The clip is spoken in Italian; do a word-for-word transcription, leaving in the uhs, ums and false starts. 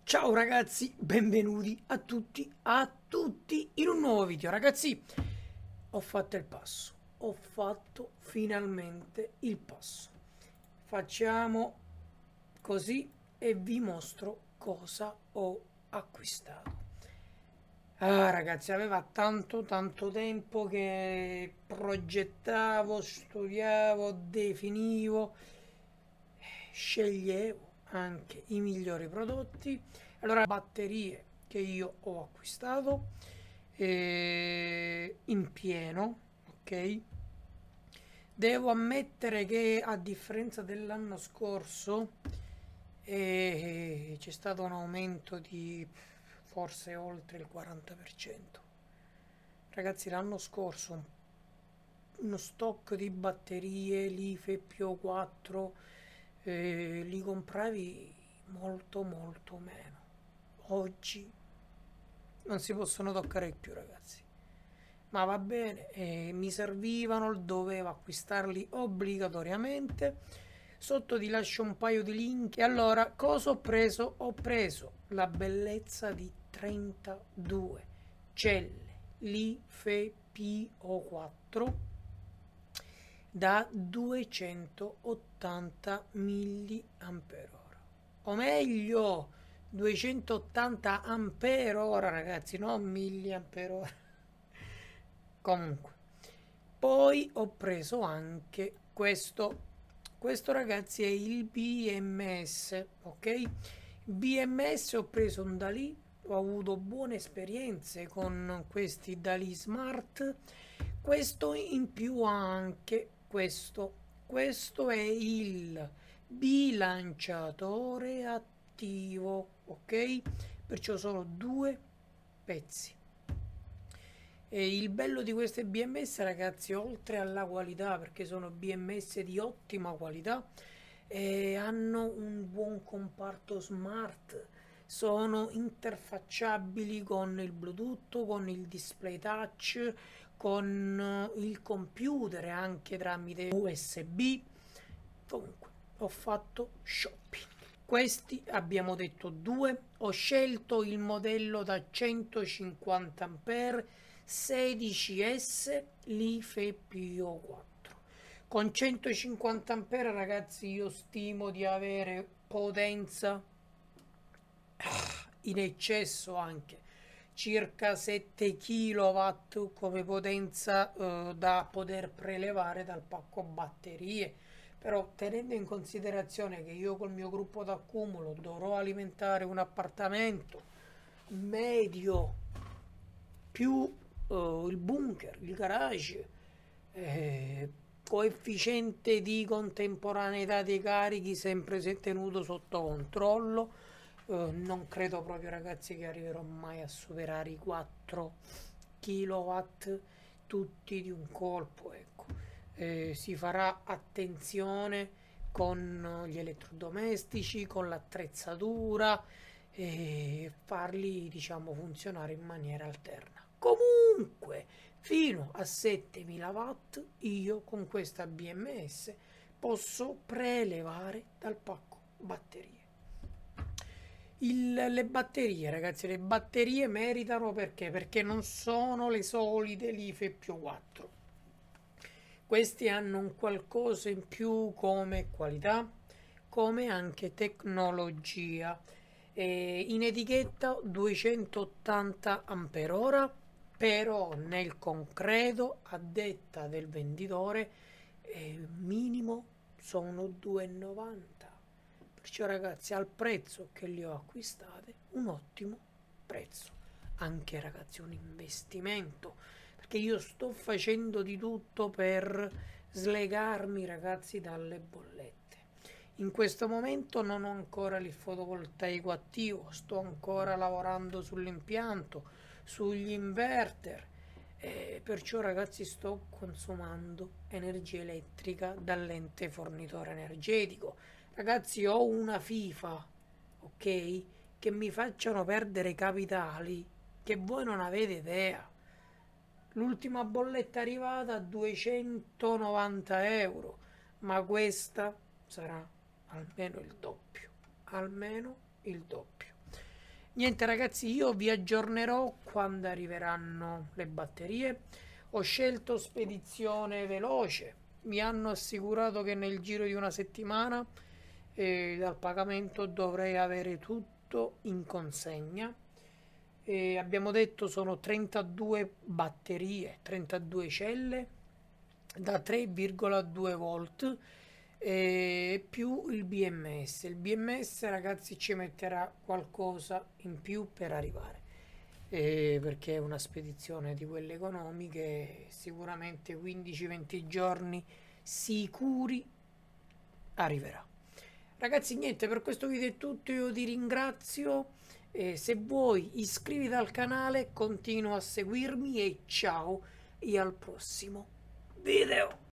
Ciao ragazzi, benvenuti a tutti, a tutti in un nuovo video. Ragazzi, ho fatto il passo, ho fatto finalmente il passo. Facciamo così e vi mostro cosa ho acquistato. Ah ragazzi, aveva tanto tanto tempo che progettavo, studiavo, definivo, sceglievo anche i migliori prodotti. Allora, batterie che io ho acquistato eh, in pieno, ok? Devo ammettere che a differenza dell'anno scorso eh, c'è stato un aumento di forse oltre il quaranta per cento. Ragazzi, l'anno scorso uno stock di batterie Life P O quattro eh, li compravi molto molto meno. Oggi non si possono toccare più, ragazzi. Ma va bene, eh, mi servivano, dovevo acquistarli obbligatoriamente. Sotto ti lascio un paio di link. E allora, cosa ho preso? Ho preso la bellezza di trentadue celle Life P O quattro da duecentottanta milliampere ora, o meglio duecentottanta ampere ora, ragazzi, non milliampere ora. Comunque, poi ho preso anche questo. Questo, ragazzi, è il B M S, ok? B M S, ho preso un Dalì, ho avuto buone esperienze con questi Dalì Smart. Questo in più ha anche questo. Questo è il bilanciatore attivo, ok? Perciò sono due pezzi. E il bello di queste B M S, ragazzi, oltre alla qualità, perché sono B M S di ottima qualità, eh, hanno un buon comparto smart, sono interfacciabili con il Bluetooth, con il display touch, con il computer e anche tramite U S B. Comunque, ho fatto shopping. Questi abbiamo detto due. Ho scelto il modello da centocinquanta ampere sedici S Life P O quattro. Con centocinquanta ampere, ragazzi, io stimo di avere potenza in eccesso, anche circa sette chilowatt come potenza eh, da poter prelevare dal pacco batterie. Però tenendo in considerazione che io col mio gruppo d'accumulo dovrò alimentare un appartamento medio più eh, il bunker, il garage, eh, coefficiente di contemporaneità dei carichi sempre se tenuto sotto controllo, eh, non credo proprio, ragazzi, che arriverò mai a superare i quattro chilowatt tutti di un colpo, ecco. Eh, si farà attenzione con gli elettrodomestici, con l'attrezzatura, e farli, diciamo, funzionare in maniera alterna. Comunque, fino a settemila watt io con questa B M S posso prelevare dal pacco batterie. Il, le batterie, ragazzi, le batterie meritano, perché? Perché non sono le solite Life P O quattro. Questi hanno un qualcosa in più come qualità, come anche tecnologia. Eh, in etichetta duecentottanta ampere ora, però nel concreto, a detta del venditore, eh, minimo sono due e novanta. Perciò, ragazzi, al prezzo che li ho acquistate, un ottimo prezzo. Anche, ragazzi, un investimento, perché io sto facendo di tutto per slegarmi, ragazzi, dalle bollette. In questo momento non ho ancora il fotovoltaico attivo, sto ancora lavorando sull'impianto, sugli inverter, eh, perciò, ragazzi, sto consumando energia elettrica dall'ente fornitore energetico. Ragazzi, ho una FIFA, ok, che mi facciano perdere capitali che voi non avete idea. L'ultima bolletta arrivata a duecentonovanta euro, ma questa sarà almeno il doppio, almeno il doppio. Niente ragazzi, io vi aggiornerò quando arriveranno le batterie. Ho scelto spedizione veloce, mi hanno assicurato che nel giro di una settimana eh, dal pagamento dovrei avere tutto in consegna. E abbiamo detto sono trentadue batterie, trentadue celle da tre virgola due volt e più il B M S. Il B M S ragazzi ci metterà qualcosa in più per arrivare. Eh, perché è una spedizione di quelle economiche, sicuramente quindici venti giorni sicuri arriverà. Ragazzi, niente, per questo video è tutto, io ti ringrazio. Eh, se vuoi iscriviti al canale, continua a seguirmi e ciao e al prossimo video.